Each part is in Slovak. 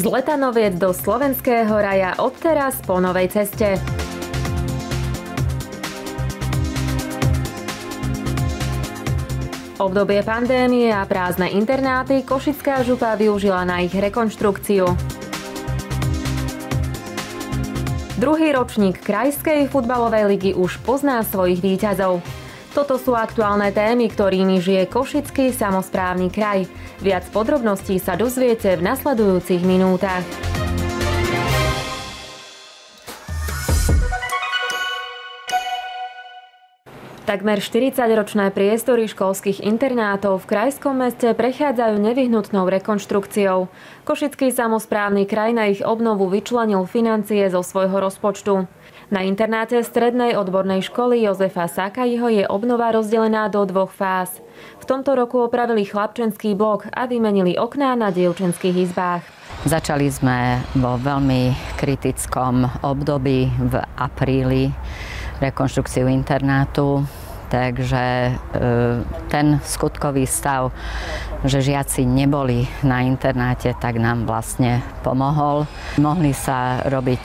Z Letanoviec do Slovenského raja odteraz po novej ceste. Obdobie pandémie a prázdne internáty Košická župa využila na ich rekonštrukciu. Druhý ročník Krajskej futbalovej ligy už pozná svojich víťazov. Toto sú aktuálne témy, ktorými žije Košický samosprávny kraj. Viac podrobností sa dozviete v nasledujúcich minútach. Takmer 40-ročné priestory školských internátov v krajskom meste prechádzajú nevyhnutnou rekonštrukciou. Košický samosprávny kraj na ich obnovu vyčlenil financie zo svojho rozpočtu. Na internáte Strednej odbornej školy Jozefa Sakajiho je obnova rozdelená do dvoch fáz. V tomto roku opravili chlapčenský blok a vymenili okná na dievčenských izbách. Začali sme vo veľmi kritickom období v apríli rekonštrukciu internátu, takže ten skutkový stav, že žiaci neboli na internáte, tak nám vlastne pomohol. Mohli sa robiť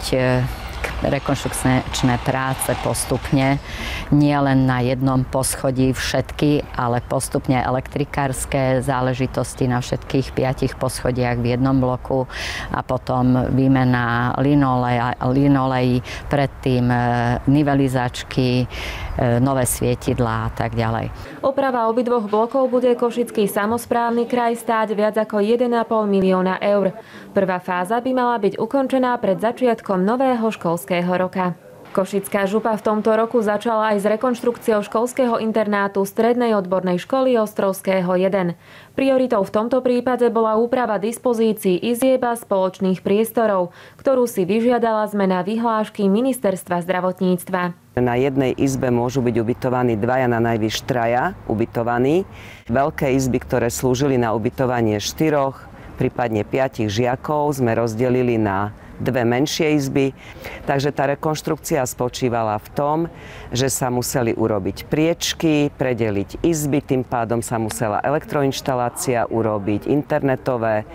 rekonštrukčné práce postupne, nie len na jednom poschodí všetky, ale postupne elektrikárske záležitosti na všetkých 5 poschodiach v jednom bloku a potom výmena linolejí, predtým nivelizačky, nové svietidlá a tak ďalej. Oprava obidvoch blokov bude Košický samosprávny kraj stáť viac ako 1,5 milióna eur. Prvá fáza by mala byť ukončená pred začiatkom nového školského roka. Košická župa v tomto roku začala aj s rekonštrukciou školského internátu Strednej odbornej školy Ostrovského 1. Prioritou v tomto prípade bola úprava dispozícií izieb a spoločných priestorov, ktorú si vyžiadala zmena vyhlášky Ministerstva zdravotníctva. Na jednej izbe môžu byť ubytovaní dvaja, na najvyš traja ubytovaní. Veľké izby, ktoré slúžili na ubytovanie 4, prípadne 5 žiakov, sme rozdelili na 2 menšie izby. Takže tá rekonštrukcia spočívala v tom, že sa museli urobiť priečky, predeliť izby, tým pádom sa musela elektroinštalácia urobiť, internetové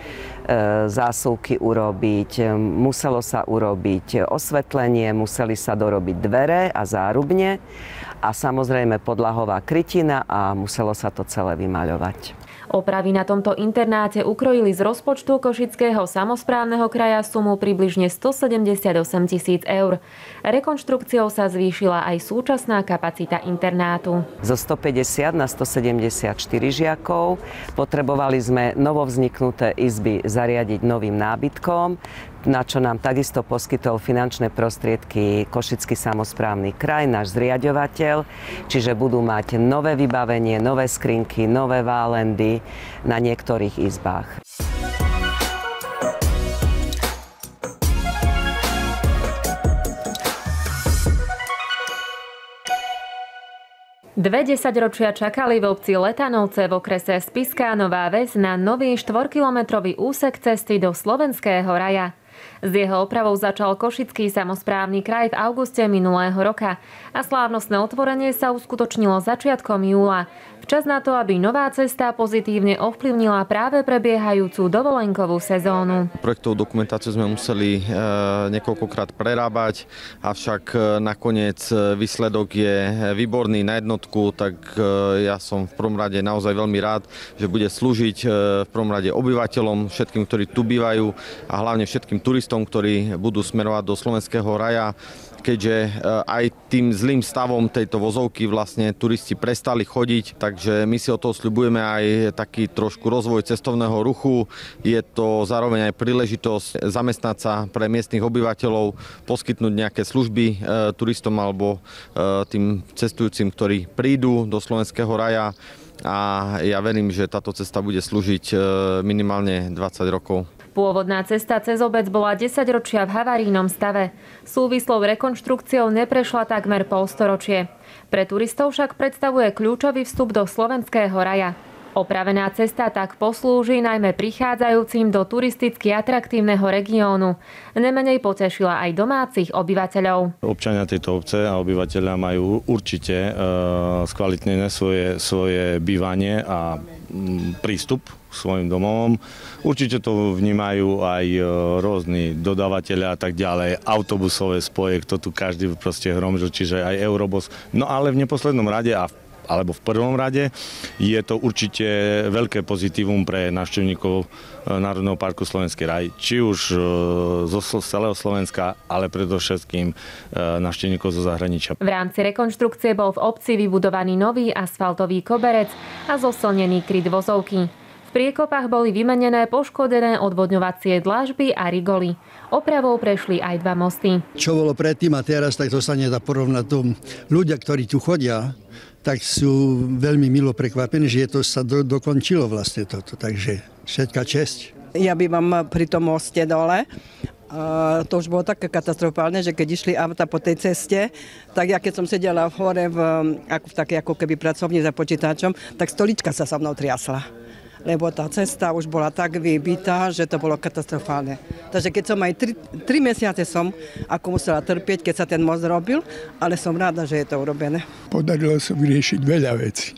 zásuvky urobiť, muselo sa urobiť osvetlenie, museli sa dorobiť dvere a zárubne a samozrejme podlahová krytina a muselo sa to celé vymaľovať. Opravy na tomto internáte ukrojili z rozpočtu Košického samosprávneho kraja sumu približne 178 000 eur. Rekonštrukciou sa zvýšila aj súčasná kapacita internátu. Zo 150 na 174 žiakov potrebovali sme novovzniknuté izby zariadiť novým nábytkom, na čo nám takisto poskytol finančné prostriedky Košický samosprávny kraj, náš zriaďovateľ, čiže budú mať nové vybavenie, nové skrinky, nové válendy na niektorých izbách. Dve desaťročia čakali v obci Letanovce v okrese Spiská Nová Ves na nový 4-kilometrový úsek cesty do Slovenského raja. S jeho opravou začal Košický samosprávny kraj v auguste minulého roka a slávnostné otvorenie sa uskutočnilo začiatkom júla. Včas na to, aby nová cesta pozitívne ovplyvnila práve prebiehajúcu dovolenkovú sezónu. Projektovú dokumentáciu sme museli niekoľkokrát prerábať, avšak nakoniec výsledok je výborný na jednotku, tak ja som v prvom rade naozaj veľmi rád, že bude slúžiť v prvom rade obyvateľom, všetkým, ktorí tu bývajú a hlavne všetkým turistom, ktorí budú smerovať do Slovenského raja, keďže aj tým zlým stavom tejto vozovky vlastne turisti prestali chodiť, takže my si od toho sľubujeme aj taký trošku rozvoj cestovného ruchu. Je to zároveň aj príležitosť zamestnať sa pre miestnych obyvateľov, poskytnúť nejaké služby turistom alebo tým cestujúcim, ktorí prídu do Slovenského raja. A ja verím, že táto cesta bude slúžiť minimálne 20 rokov. Pôvodná cesta cez obec bola 10 ročia v havarijnom stave. Súvislou rekonštrukciou neprešla takmer polstoročie. Pre turistov však predstavuje kľúčový vstup do Slovenského raja. Opravená cesta tak poslúži najmä prichádzajúcim do turisticky atraktívneho regiónu. Nemenej potešila aj domácich obyvateľov. Občania tejto obce a obyvateľia majú určite skvalitnené svoje bývanie a prístup k svojim domovom. Určite to vnímajú aj rôzni dodávateľia a tak ďalej, autobusové spoje, kto tu každý proste hromžil, čiže aj Eurobus. No ale v neposlednom rade alebo v prvom rade je to určite veľké pozitívum pre návštevníkov Národného parku Slovenský raj, či už zo celého Slovenska, ale predovšetkým návštevníkov zo zahraničia. V rámci rekonštrukcie bol v obci vybudovaný nový asfaltový koberec a zosilnený kryt vozovky. V priekopách boli vymenené poškodené odvodňovacie dlažby a rigoly. Opravou prešli aj 2 mosty. Čo bolo predtým a teraz, tak to sa nedá porovnať. Ľudia, ktorí tu chodia, tak sú veľmi milo prekvapení, že to sa dokončilo vlastne toto. Takže všetká česť. Ja bývam pri tom moste dole. To už bolo také katastrofálne, že keď išli auta po tej ceste, tak ja keď som sedela hore v takej ako keby pracovni za počítačom, tak stolička sa so mnou triasla. Lebo tá cesta už bola tak vybitá, že to bolo katastrofálne. Takže keď som aj 3 mesiace ako musela trpieť, keď sa ten most robil, ale som rada, že je to urobené. Podarilo sa vyriešiť veľa vecí.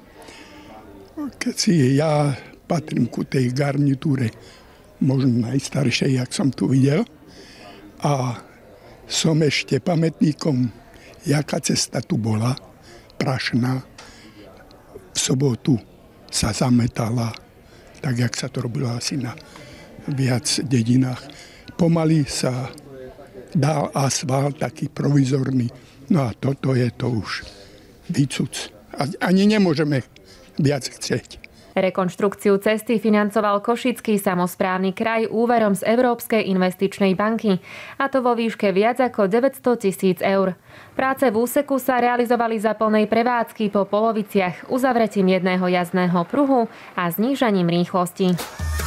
Keď si ja patrím ku tej garnitúre, možno najstaršej, jak som tu videl, a som ešte pamätníkom, jaká cesta tu bola, prašná. V sobotu sa zametala, tak jak sa to robilo asi na viac dedinách. Pomaly sa dal asfalt, taký provizorný. No a toto je to už vycuc. Ani nemôžeme viac chcieť. Rekonštrukciu cesty financoval Košický samosprávny kraj úverom z Európskej investičnej banky, a to vo výške viac ako 900 000 eur. Práce v úseku sa realizovali za plnej prevádzky po poloviciach, uzavretím jedného jazdného pruhu a znížením rýchlosti.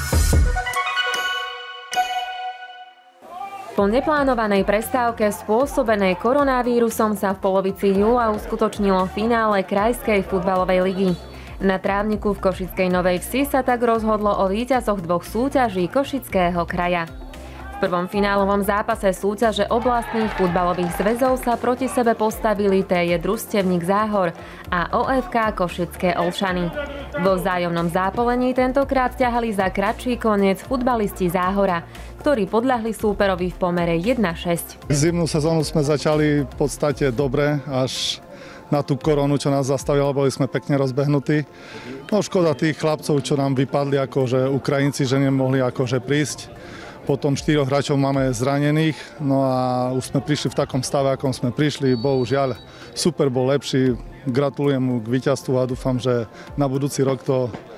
Po neplánovanej prestávke spôsobenej koronavírusom sa v polovici júla uskutočnilo finále Krajskej futbalovej ligy. Na trávniku v Košickej Novej Vsi sa tak rozhodlo o víťazoch 2 súťaží Košického kraja. V prvom finálovom zápase súťaže oblastných futbalových zväzov sa proti sebe postavili TJ Družstevník Záhor a OFK Košické Olšany. Vo vzájomnom zápolení tentokrát ťahali za kratší koniec futbalisti Záhora, ktorí podľahli súperovi v pomere 1-6. Zimnú sezónu sme začali v podstate dobre, až na tú koronu, čo nás zastavila, boli sme pekne rozbehnutí. No škoda tých chlapcov, čo nám vypadli, akože Ukrajinci, že nemohli akože prísť. Potom 4 hráčov máme zranených, no a už sme prišli v takom stave, akom sme prišli. Bohužiaľ, super bol lepší. Gratulujem mu k víťazstvu a dúfam, že na budúci rok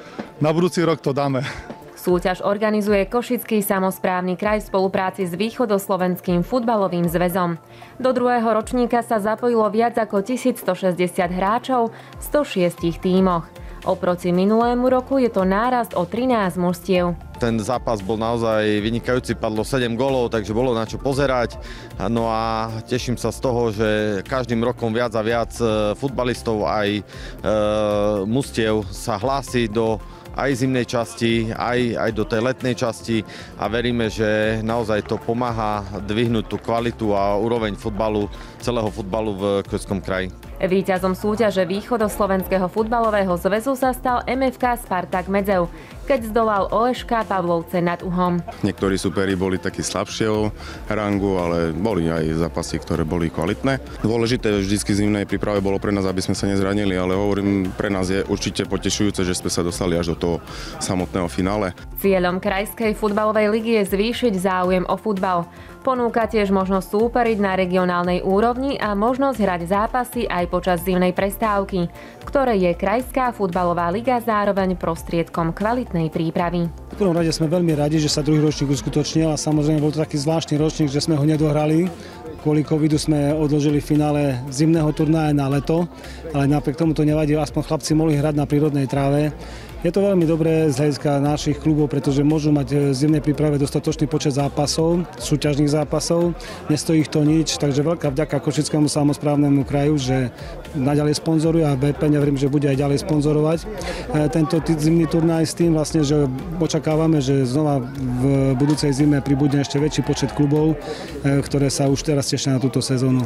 to dáme. Súťaž organizuje Košický samosprávny kraj v spolupráci s Východoslovenským futbalovým zväzom. Do 2. ročníka sa zapojilo viac ako 1160 hráčov v 106 tímoch. Oproti minulému roku je to nárast o 13 mužstiev. Ten zápas bol naozaj vynikajúci, padlo 7 gólov, takže bolo na čo pozerať. No a teším sa z toho, že každým rokom viac a viac futbalistov aj mužstiev sa hlási do aj zimnej časti, aj do tej letnej časti a veríme, že naozaj to pomáha dvihnúť tú kvalitu a úroveň futbalu, celého futbalu v Košickom kraji. Víťazom súťaže Východoslovenského futbalového zväzu sa stal MFK Spartak Medzev, keď zdolal OŠK Pavlovce nad Uhom. Niektorí superi boli takí slabšieho rangu, ale boli aj zápasy, ktoré boli kvalitné. Dôležité vždycky v zimnej príprave bolo pre nás, aby sme sa nezranili, ale hovorím, pre nás je určite potešujúce, že sme sa dostali až do toho samotného finále. Cieľom Krajskej futbalovej ligy je zvýšiť záujem o futbal. Ponúka tiež možnosť súperiť na regionálnej úrovni a možnosť hrať zápasy aj počas zimnej prestávky, v ktorej je Krajská futbalová liga zároveň prostriedkom kvalitnej prípravy. V prvom rade sme veľmi radi, že sa druhý ročník uskutočnil a samozrejme bol to taký zvláštny ročník, že sme ho nedohrali Kvôli covidu sme odložili finále zimného turnaja na leto, ale napriek tomu to nevadí, aspoň chlapci mohli hrať na prírodnej tráve. Je to veľmi dobré z hľadiska našich klubov, pretože môžu mať v zimnej príprave dostatočný počet zápasov, súťažných zápasov, nestojí ich to nič, takže veľká vďaka Košickému samosprávnemu kraju, že naďalej sponzoruje a BP, neviem, že bude aj ďalej sponzorovať tento zimný turnaj s tým vlastne, že očakávame, že znova v budúcej zime pribudne ešte väčší počet klubov, ktoré sa už teraz tešia na túto sezónu.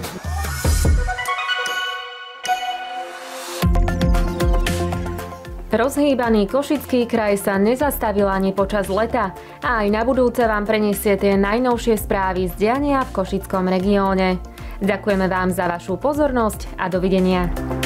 Rozhýbaný Košický kraj sa nezastavil ani počas leta a aj na budúce vám preniesie tie najnovšie správy z diania v Košickom regióne. Ďakujeme vám za vašu pozornosť a dovidenia.